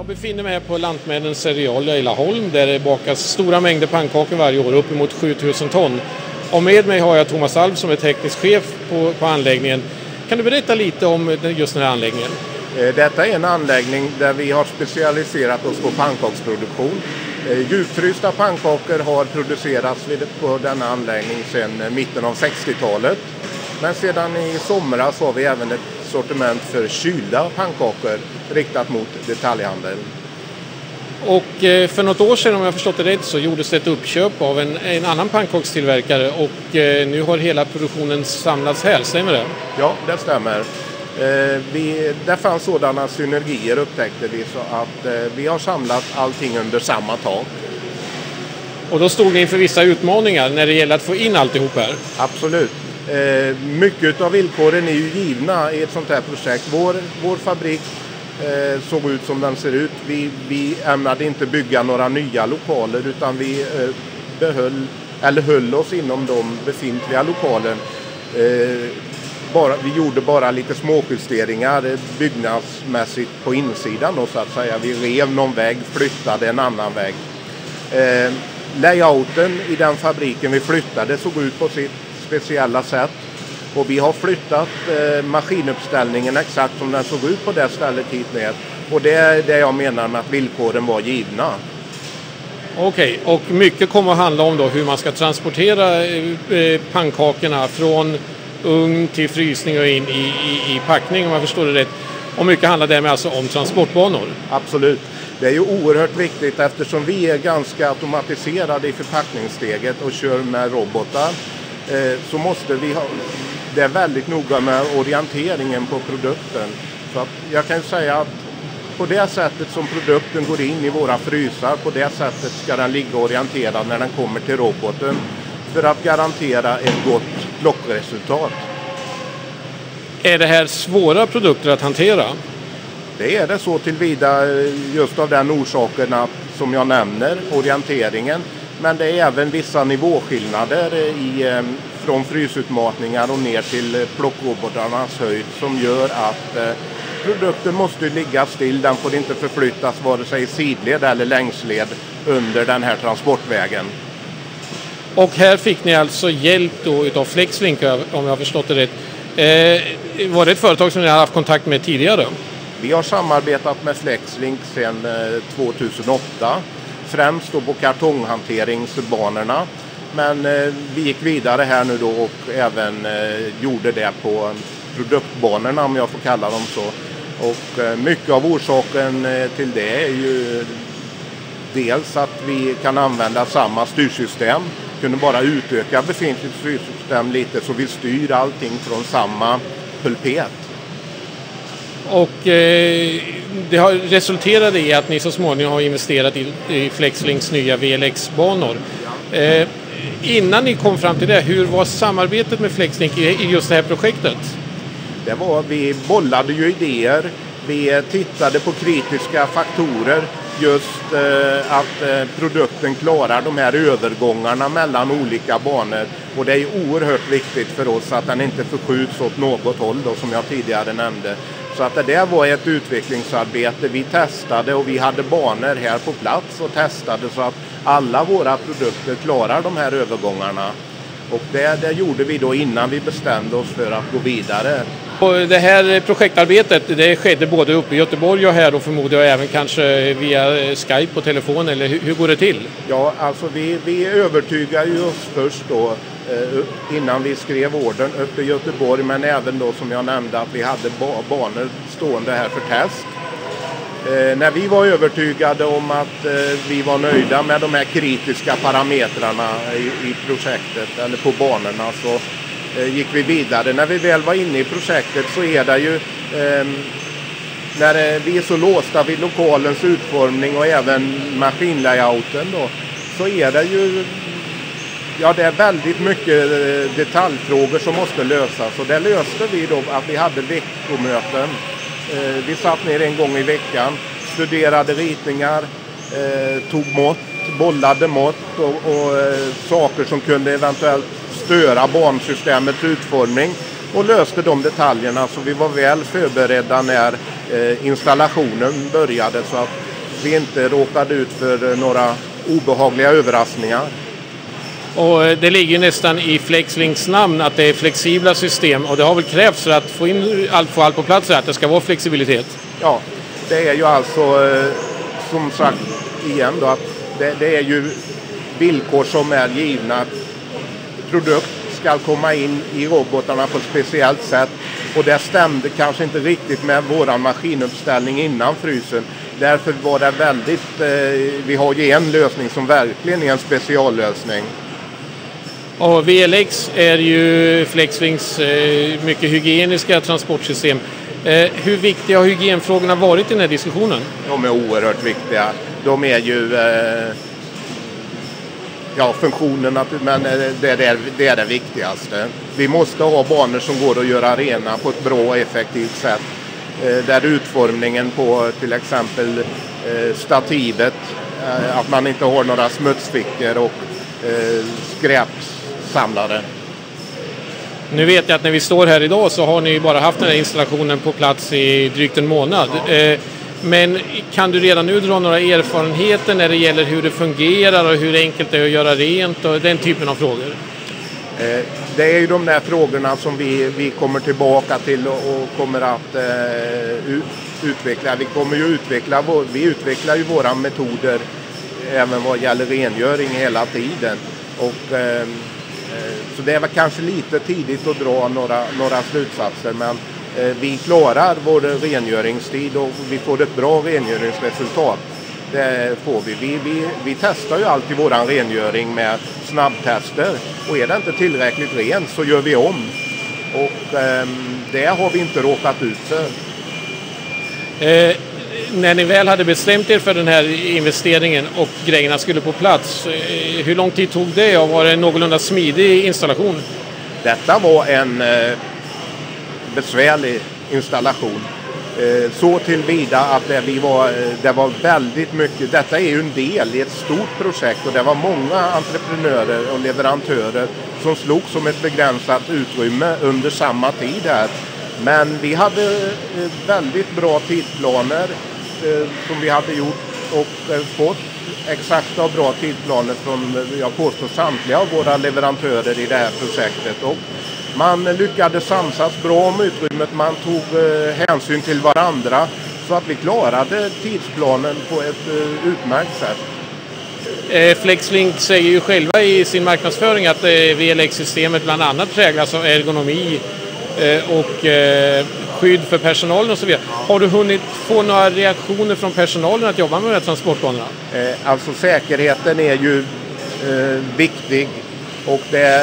Jag befinner mig här på Lantmännen Cerealia i Laholm där det bakas stora mängder pannkakor varje år, uppemot 7000 ton. Och med mig har jag Thomas Alv som är teknisk chef på anläggningen. Kan du berätta lite om just den här anläggningen? Detta är en anläggning där vi har specialiserat oss på pannkaksproduktion. Djupfrysta pannkakor har producerats på denna anläggning sedan mitten av 60-talet. Men sedan i somras har vi även ett sortiment för kylda pannkakor riktat mot detaljhandeln. Och för något år sedan, om jag förstått det rätt, så gjordes det ett uppköp av en annan pannkakstillverkare och nu har hela produktionen samlats här, stämmer det? Ja, det stämmer. Det fanns sådana synergier upptäckte vi så att vi har samlat allting under samma tak. Och då stod ni inför vissa utmaningar när det gäller att få in alltihop här? Absolut. Mycket av villkoren är ju givna i ett sånt här projekt. Vår fabrik såg ut som den ser ut. Vi ämnade inte bygga några nya lokaler utan vi höll oss inom de befintliga lokalen. Vi gjorde bara lite småjusteringar byggnadsmässigt på insidan då, så att säga. Vi rev någon vägg, flyttade en annan vägg. Layouten i den fabriken vi flyttade såg ut på sitt speciella sätt. Och vi har flyttat maskinuppställningen exakt som den såg ut på det stället hit ner. Och det är det jag menar med att villkoren var givna. Okej, och mycket kommer att handla om då hur man ska transportera pannkakorna från ugn till frysning och in i packning om jag förstår det rätt. Och mycket handlar därmed alltså om transportbanor. Absolut. Det är ju oerhört viktigt eftersom vi är ganska automatiserade i förpackningssteget och kör med robotar. Så måste vi ha, det är väldigt noga med orienteringen på produkten. Så att jag kan säga att på det sättet som produkten går in i våra frysar, på det sättet ska den ligga orienterad när den kommer till roboten för att garantera ett gott plockresultat. Är det här svåra produkter att hantera? Det är det så tillvida just av den orsaken att, som jag nämner, orienteringen. Men det är även vissa nivåskillnader från frysutmatningar och ner till plockrobotarnas höjd som gör att produkten måste ligga still. Den får inte förflyttas vare sig i sidled eller längsled under den här transportvägen. Och här fick ni alltså hjälp då utav Flexlink om jag har förstått det rätt. Var det ett företag som ni har haft kontakt med tidigare? Vi har samarbetat med Flexlink sedan 2008. Främst då på kartonghanteringsbanorna. Men vi gick vidare här nu då och även gjorde det på produktbanorna om jag får kalla dem så. Och mycket av orsaken till det är ju dels att vi kan använda samma styrsystem. Kunde bara utöka befintligt styrsystem lite så vi styr allting från samma pulpet. Och det har resulterat i att ni så småningom har investerat i Flexlinks nya VLX-banor. Innan ni kom fram till det, hur var samarbetet med Flexlink i just det här projektet? Vi bollade ju idéer, vi tittade på kritiska faktorer, just att produkten klarar de här övergångarna mellan olika banor. Och det är ju oerhört viktigt för oss att den inte förskjuts åt något håll då, som jag tidigare nämnde. Så att det där var ett utvecklingsarbete. Vi testade och vi hade banor här på plats och testade så att alla våra produkter klarar de här övergångarna. Och det gjorde vi då innan vi bestämde oss för att gå vidare. Och det här projektarbetet, det skedde både uppe i Göteborg och här och förmodar jag även kanske via Skype på telefon, eller hur går det till? Ja, alltså vi övertygade ju oss först då innan vi skrev ordern uppe i Göteborg, men även då som jag nämnde att vi hade banor stående här för test. När vi var övertygade om att vi var nöjda med de här kritiska parametrarna i projektet eller på banorna så gick vi vidare. När vi väl var inne i projektet så är det ju när vi är så låsta vid lokalens utformning och även maskinlayouten då, så är det ju det är väldigt mycket detaljfrågor som måste lösas. Och det löste vi då att vi hade veckomöten. Vi satt ner en gång i veckan, studerade ritningar, tog mått, bollade mått och saker som kunde eventuellt störa bansystemets utformning och löste de detaljerna så vi var väl förberedda när installationen började. Så att vi inte råkade ut för några obehagliga överraskningar. Och det ligger nästan i Flexlinks namn att det är flexibla system, och det har väl krävts för att få allt på plats, att det ska vara flexibilitet. Ja, det är ju alltså som sagt igen då, att det är ju villkor som är givna. Produkt ska komma in i robotarna på ett speciellt sätt, och det stämde kanske inte riktigt med våran maskinuppställning innan frysen. Därför var det väldigt, vi har ju en lösning som verkligen är en speciallösning. Och VLX är ju Flexlinks mycket hygieniska transportsystem. Hur viktiga har hygienfrågorna varit i den här diskussionen? De är oerhört viktiga. De är ju funktionen, men det är det viktigaste. Vi måste ha banor som går att göra rena på ett bra och effektivt sätt. Där utformningen på till exempel stativet, att man inte har några smutsfickor och skräpsamlare. Nu vet jag att när vi står här idag så har ni bara haft den här installationen på plats i drygt en månad. Ja. Men kan du redan nu dra några erfarenheter när det gäller hur det fungerar och hur enkelt det är att göra rent och den typen av frågor? Det är ju de där frågorna som vi kommer tillbaka till och kommer att utveckla. Vi utvecklar ju våra metoder även vad gäller rengöring hela tiden. Och, så det är väl kanske lite tidigt att dra några slutsatser, men vi klarar vår rengöringstid och vi får ett bra rengöringsresultat. Det får vi. Vi testar ju alltid våran rengöring med snabbtester, och är det inte tillräckligt rent så gör vi om. Och det har vi inte råkat ut för. När ni väl hade bestämt er för den här investeringen och grejerna skulle på plats, hur lång tid tog det och var det en någorlunda smidig installation? Detta var en besvärlig installation. Så tillvida att det var väldigt mycket. Detta är ju en del i ett stort projekt, och det var många entreprenörer och leverantörer som slog som ett begränsat utrymme under samma tid här. Men vi hade väldigt bra tidsplaner som vi hade gjort och fått exakta och bra tidsplaner från, jag påstår, samtliga av våra leverantörer i det här projektet. Och man lyckades samsas bra om utrymmet, man tog hänsyn till varandra så att vi klarade tidsplanen på ett utmärkt sätt. Flexlink säger ju själva i sin marknadsföring att VLX-systemet bland annat präglas av ergonomi och skydd för personalen och så vidare. Har du hunnit få några reaktioner från personalen att jobba med de här transportbanorna? Alltså säkerheten är ju viktig, och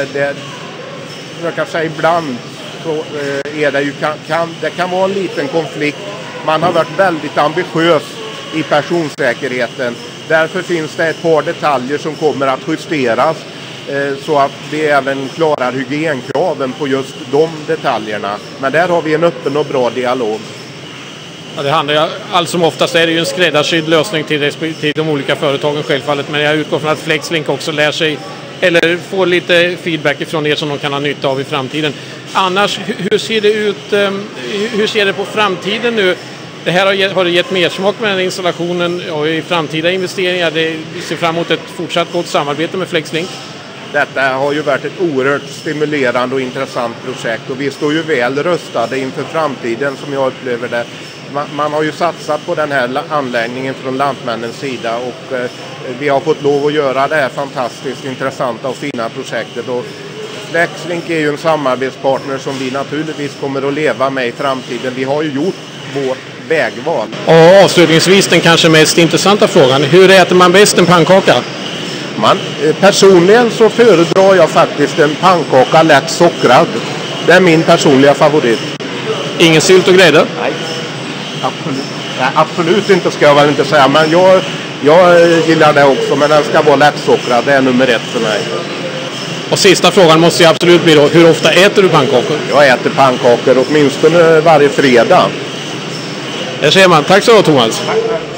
jag kan säga ibland så är det ju, det kan vara en liten konflikt. Man har varit väldigt ambitiös i personsäkerheten. Därför finns det ett par detaljer som kommer att justeras så att vi även klarar hygienkraven på just de detaljerna. Men där har vi en öppen och bra dialog. Ja, det handlar ju, allt som oftast är det ju en skräddarsydd lösning till de olika företagen självfallet. Men jag utgår från att Flexlink också lär sig eller får lite feedback ifrån er som de kan ha nytta av i framtiden. Annars, hur ser det ut? Hur ser det på framtiden nu? Det här har gett mer smak med den här installationen och i framtida investeringar. Vi ser fram emot ett fortsatt gott samarbete med Flexlink. Detta har ju varit ett oerhört stimulerande och intressant projekt, och vi står ju väl rustade inför framtiden som jag upplever det. Man har ju satsat på den här anläggningen från Lantmännens sida, och vi har fått lov att göra det här fantastiskt intressanta och fina projektet. Och Flexlink är ju en samarbetspartner som vi naturligtvis kommer att leva med i framtiden. Vi har ju gjort vårt vägval. Och avslutningsvis den kanske mest intressanta frågan. Hur äter man bäst en pannkaka? Personligen så föredrar jag faktiskt en pannkaka lätt sockrad. Det är min personliga favorit. Ingen sylt och grädde? Nej. Absolut inte, ska jag väl inte säga. Men jag gillar det också. Men den ska vara lättsockrad. Det är nummer 1 för mig. Och sista frågan måste ju absolut bli då. Hur ofta äter du pannkakor? Jag äter pannkakor åtminstone varje fredag. Det ser man. Tack så mycket, Thomas. Tack.